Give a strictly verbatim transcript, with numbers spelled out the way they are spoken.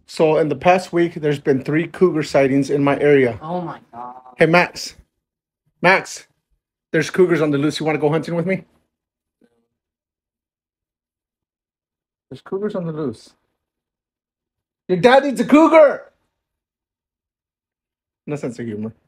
So in the past week, there's been three cougar sightings in my area. Oh my god. Hey, Max. Max, there's cougars on the loose. You want to go hunting with me? There's cougars on the loose. Your dad needs a cougar. No sense of humor.